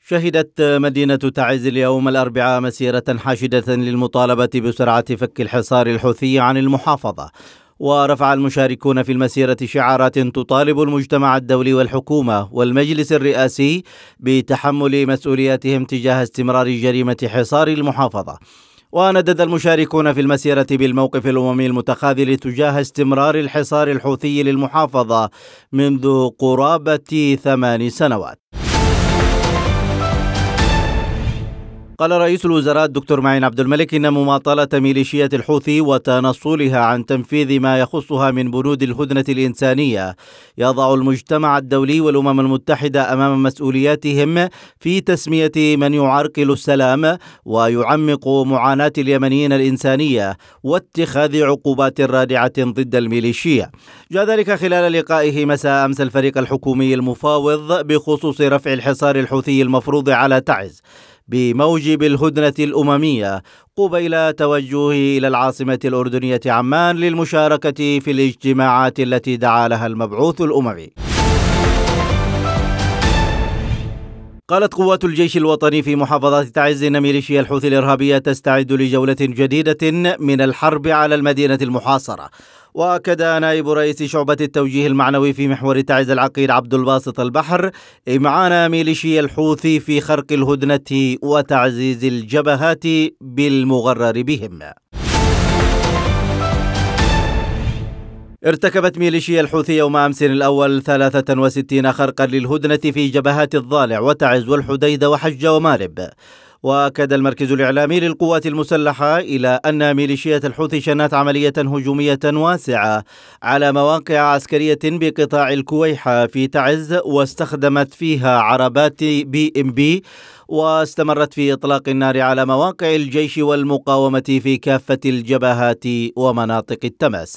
شهدت مدينة تعز اليوم الأربعاء مسيرة حاشدة للمطالبة بسرعة فك الحصار الحوثي عن المحافظة. ورفع المشاركون في المسيرة شعارات تطالب المجتمع الدولي والحكومة والمجلس الرئاسي بتحمل مسؤولياتهم تجاه استمرار جريمة حصار المحافظة. وندد المشاركون في المسيرة بالموقف الأممي المتخاذل تجاه استمرار الحصار الحوثي للمحافظة منذ قرابة 8 سنوات. قال رئيس الوزراء الدكتور معين عبد الملك إن مماطلة ميليشيات الحوثي وتنصلها عن تنفيذ ما يخصها من بنود الهدنة الإنسانية يضع المجتمع الدولي والأمم المتحدة أمام مسؤولياتهم في تسمية من يعرقل السلام ويعمق معاناة اليمنيين الإنسانية واتخاذ عقوبات رادعة ضد الميليشيا. جاء ذلك خلال لقائه مساء أمس الفريق الحكومي المفاوض بخصوص رفع الحصار الحوثي المفروض على تعز بموجب الهدنة الأممية قبيل توجهه إلى العاصمة الأردنية عمان للمشاركة في الاجتماعات التي دعا لها المبعوث الأممي. قالت قوات الجيش الوطني في محافظة تعز إن ميليشيا الحوثي الإرهابية تستعد لجولة جديدة من الحرب على المدينة المحاصرة. وأكد نائب رئيس شعبة التوجيه المعنوي في محور تعز العقيد عبد الباسط البحر إمعان ميليشيا الحوثي في خرق الهدنة وتعزيز الجبهات بالمغرر بهم. ارتكبت ميليشيا الحوثي يوم أمس الأول 63 خرقا للهدنة في جبهات الضالع وتعز والحديدة وحجة ومارب. وأكد المركز الإعلامي للقوات المسلحة إلى أن ميليشيات الحوثي شنت عملية هجومية واسعة على مواقع عسكرية بقطاع الكويحة في تعز واستخدمت فيها عربات BMP واستمرت في إطلاق النار على مواقع الجيش والمقاومة في كافة الجبهات ومناطق التماس.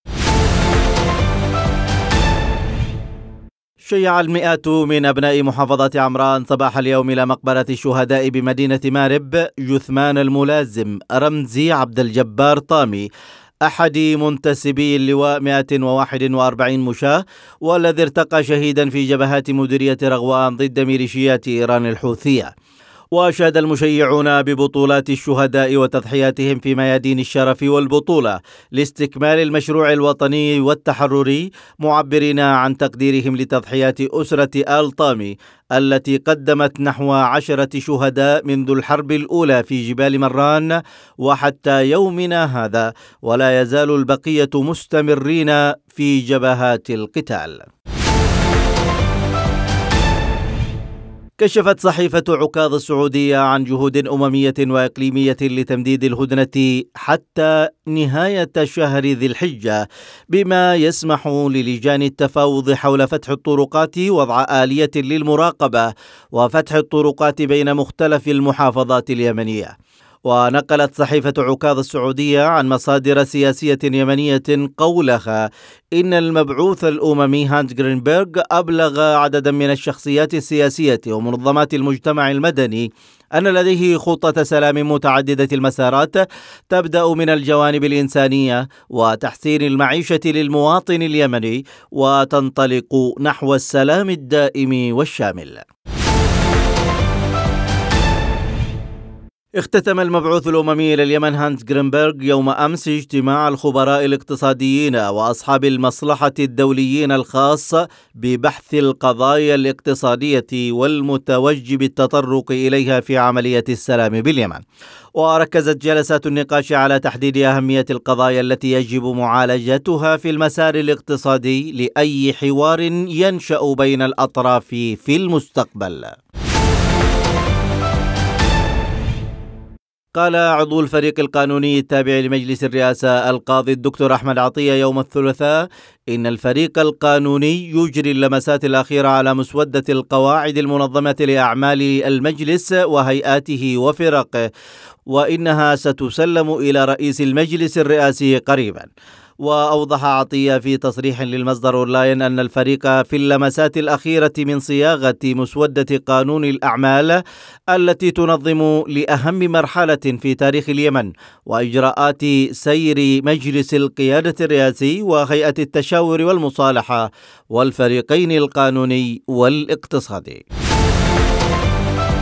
شيع المئات من أبناء محافظة عمران صباح اليوم إلى مقبرة الشهداء بمدينة مارب جثمان الملازم رمزي عبد الجبار طامي أحد منتسبي اللواء 141 مشاة والذي ارتقى شهيدا في جبهات مديرية رغوان ضد ميليشيات إيران الحوثية. وأشاد المشيعون ببطولات الشهداء وتضحياتهم في ميادين الشرف والبطولة لاستكمال المشروع الوطني والتحرري، معبرين عن تقديرهم لتضحيات أسرة آل طامي التي قدمت نحو 10 شهداء منذ الحرب الأولى في جبال مران وحتى يومنا هذا، ولا يزال البقية مستمرين في جبهات القتال. كشفت صحيفة عكاظ السعودية عن جهود أممية وإقليمية لتمديد الهدنة حتى نهاية شهر ذي الحجة، بما يسمح للجان التفاوض حول فتح الطرقات وضع آلية للمراقبة وفتح الطرقات بين مختلف المحافظات اليمنية. ونقلت صحيفة عكاظ السعودية عن مصادر سياسية يمنية قولها إن المبعوث الأممي هانس غرينبرغ أبلغ عددا من الشخصيات السياسية ومنظمات المجتمع المدني أن لديه خطة سلام متعددة المسارات تبدأ من الجوانب الإنسانية وتحسين المعيشة للمواطن اليمني وتنطلق نحو السلام الدائم والشامل. اختتم المبعوث الأممي إلى اليمن هانس غرينبرغ يوم أمس اجتماع الخبراء الاقتصاديين وأصحاب المصلحة الدوليين الخاص ببحث القضايا الاقتصادية والمتوجب التطرق إليها في عملية السلام باليمن. وركزت جلسات النقاش على تحديد أهمية القضايا التي يجب معالجتها في المسار الاقتصادي لأي حوار ينشأ بين الأطراف في المستقبل. قال عضو الفريق القانوني التابع لمجلس الرئاسة القاضي الدكتور أحمد عطية يوم الثلاثاء إن الفريق القانوني يجري اللمسات الأخيرة على مسودة القواعد المنظمة لأعمال المجلس وهيئاته وفرقه، وإنها ستسلم إلى رئيس المجلس الرئاسي قريبا. وأوضح عطية في تصريح للمصدر أونلاين أن الفريق في اللمسات الأخيرة من صياغة مسودة قانون الأعمال التي تنظم لأهم مرحلة في تاريخ اليمن وإجراءات سير مجلس القيادة الرئاسي وهيئة التشاور والمصالحة والفريقين القانوني والاقتصادي.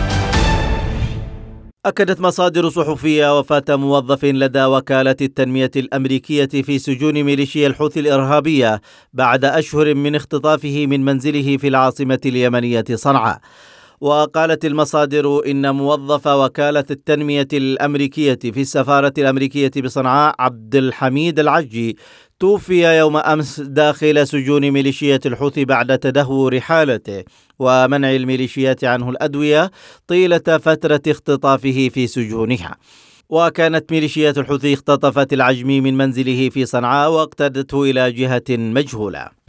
أكدت مصادر صحفية وفاة موظف لدى وكالة التنمية الأمريكية في سجون ميليشيا الحوثي الإرهابية بعد أشهر من اختطافه من منزله في العاصمة اليمنية صنعاء. وقالت المصادر إن موظف وكالة التنمية الأمريكية في السفارة الأمريكية بصنعاء عبد الحميد العجي توفي يوم أمس داخل سجون ميليشيات الحوثي بعد تدهور حالته ومنع الميليشيات عنه الأدوية طيلة فترة اختطافه في سجونها. وكانت ميليشيات الحوثي اختطفت العجمي من منزله في صنعاء واقتادته إلى جهة مجهولة.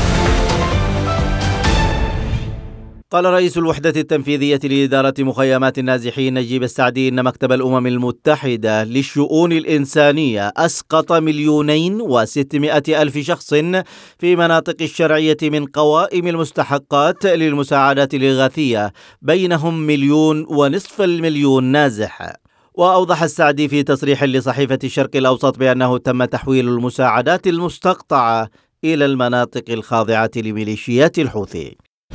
قال رئيس الوحدة التنفيذية لإدارة مخيمات النازحين نجيب السعدي إن مكتب الأمم المتحدة للشؤون الإنسانية أسقط 2,600,000 شخص في مناطق الشرعية من قوائم المستحقات للمساعدات الإغاثية، بينهم 1,500,000 نازح. وأوضح السعدي في تصريح لصحيفة الشرق الأوسط بأنه تم تحويل المساعدات المستقطعة إلى المناطق الخاضعة لميليشيات الحوثي.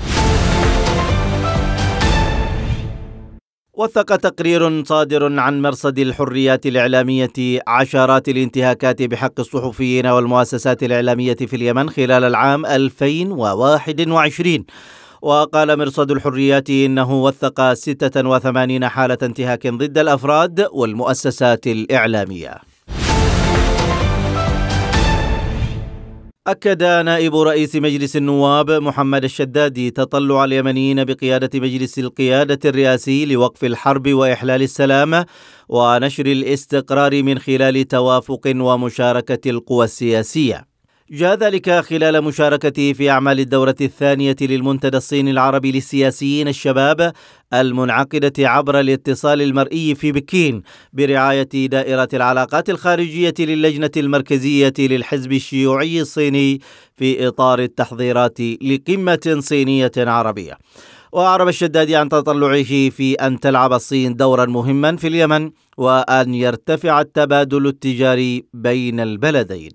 وثق تقرير صادر عن مرصد الحريات الإعلامية عشرات الانتهاكات بحق الصحفيين والمؤسسات الإعلامية في اليمن خلال العام 2021. وقال مرصد الحريات إنه وثق 86 حالة انتهاك ضد الأفراد والمؤسسات الإعلامية. أكد نائب رئيس مجلس النواب محمد الشدادي تطلع اليمنيين بقيادة مجلس القيادة الرئاسي لوقف الحرب وإحلال السلام ونشر الاستقرار من خلال توافق ومشاركة القوى السياسية. جاء ذلك خلال مشاركته في أعمال الدورة الثانية للمنتدى الصيني العربي للسياسيين الشباب المنعقدة عبر الاتصال المرئي في بكين برعاية دائرة العلاقات الخارجية للجنة المركزية للحزب الشيوعي الصيني في إطار التحضيرات لقمة صينية عربية. وأعرب الشدادي عن تطلعه في أن تلعب الصين دورا مهما في اليمن وأن يرتفع التبادل التجاري بين البلدين.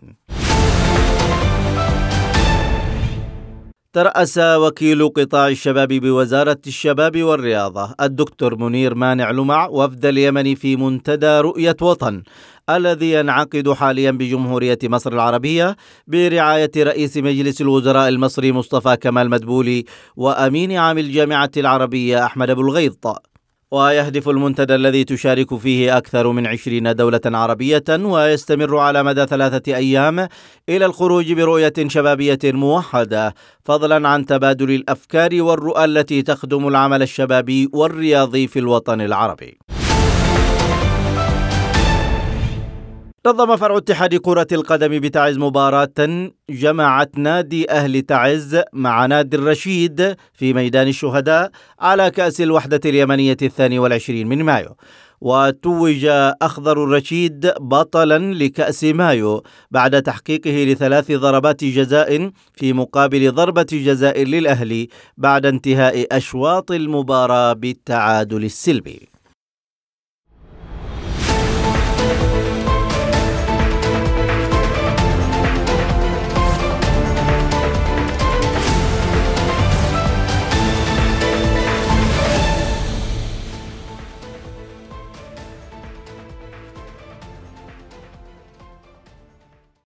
ترأس وكيل قطاع الشباب بوزارة الشباب والرياضة الدكتور منير مانع لمع وفد اليمن في منتدى رؤية وطن الذي ينعقد حاليا بجمهورية مصر العربية برعاية رئيس مجلس الوزراء المصري مصطفى كمال مدبولي وأمين عام الجامعة العربية أحمد أبو الغيط. ويهدف المنتدى الذي تشارك فيه أكثر من 20 دولة عربية ويستمر على مدى 3 أيام إلى الخروج برؤية شبابية موحدة، فضلا عن تبادل الأفكار والرؤى التي تخدم العمل الشبابي والرياضي في الوطن العربي. نظم فرع اتحاد كرة القدم بتعز مباراة جمعت نادي أهل تعز مع نادي الرشيد في ميدان الشهداء على كأس الوحدة اليمنية 22 من مايو. وتوج أخضر الرشيد بطلا لكأس مايو بعد تحقيقه ل3 ضربات جزاء في مقابل ضربة جزاء للأهلي بعد انتهاء أشواط المباراة بالتعادل السلبي.